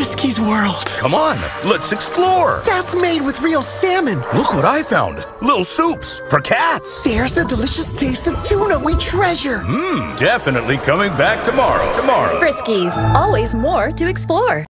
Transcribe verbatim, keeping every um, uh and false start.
Friskies world. Come on, let's explore. That's made with real salmon. Look what I found. Little soups for cats. There's the delicious taste of tuna we treasure. Mmm, definitely coming back tomorrow. Tomorrow. Friskies, always more to explore.